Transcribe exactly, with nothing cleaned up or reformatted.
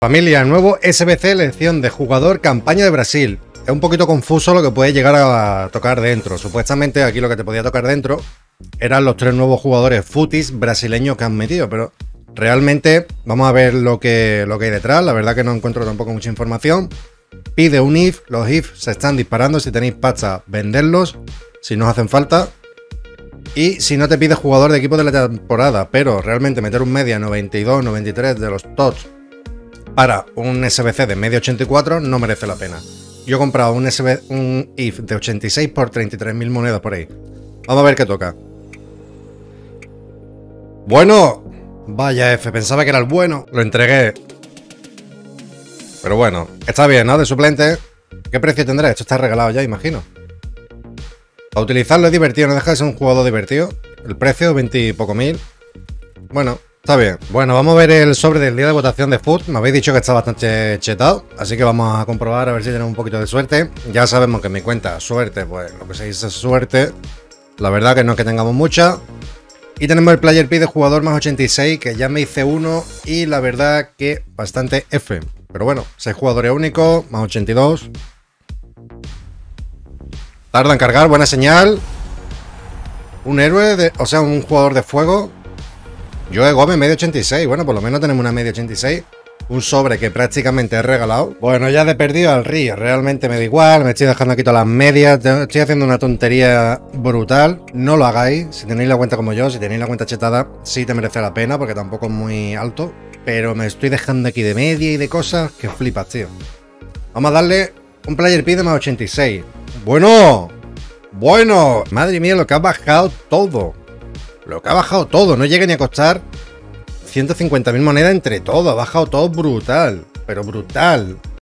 Familia, nuevo S B C, elección de jugador, campaña de Brasil. Es un poquito confuso lo que puede llegar a tocar dentro. Supuestamente aquí lo que te podía tocar dentro eran los tres nuevos jugadores futis brasileños que han metido, pero realmente vamos a ver lo que, lo que hay detrás. La verdad que no encuentro tampoco mucha información. Pide un I F, los I F se están disparando. Si tenéis pasta, venderlos si no os hacen falta. Y si no te pide jugador de equipo de la temporada, pero realmente meter un media noventa y dos, noventa y tres de los tots para un S B C de media ochenta y cuatro no merece la pena. Yo he comprado un, S B, un I F de ochenta y seis por treinta y tres mil monedas por ahí. Vamos a ver qué toca. Bueno, vaya F, pensaba que era el bueno. Lo entregué. Pero bueno, está bien, ¿no? De suplente. ¿Qué precio tendrá? Esto está regalado ya, imagino. Para utilizarlo es divertido, no deja de ser un jugador divertido. El precio, veinte y poco mil. Bueno, está bien. Bueno, vamos a ver el sobre del día de votación de Foot. Me habéis dicho que está bastante chetado, así que vamos a comprobar a ver si tenemos un poquito de suerte. Ya sabemos que en mi cuenta, suerte, pues lo que se dice es suerte. La verdad que no es que tengamos mucha. Y tenemos el Player P de jugador más ochenta y seis, que ya me hice uno y la verdad que bastante F. Pero bueno, seis jugadores únicos, más ochenta y dos. Tarda en cargar, buena señal. Un héroe, de, o sea, un jugador de fuego. Joe Gómez, media ochenta y seis. Bueno, por lo menos tenemos una media ochenta y seis. Un sobre que prácticamente he regalado. Bueno, ya de perdido al río. Realmente me da igual. Me estoy dejando aquí todas las medias. Estoy haciendo una tontería brutal. No lo hagáis. Si tenéis la cuenta como yo, si tenéis la cuenta chetada, sí te merece la pena porque tampoco es muy alto. Pero me estoy dejando aquí de media y de cosas que flipas, tío. Vamos a darle un Player P de más ochenta y seis. Bueno, bueno. Madre mía, lo que ha bajado todo. Lo que ha bajado todo, no llega ni a costar ciento cincuenta mil monedas entre todo, ha bajado todo brutal, pero brutal.